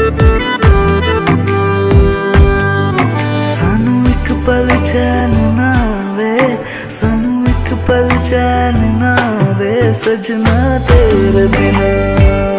सानू एक पल चैन ना वे, सानू एक पल चैन ना वे सजना तेरे बिना।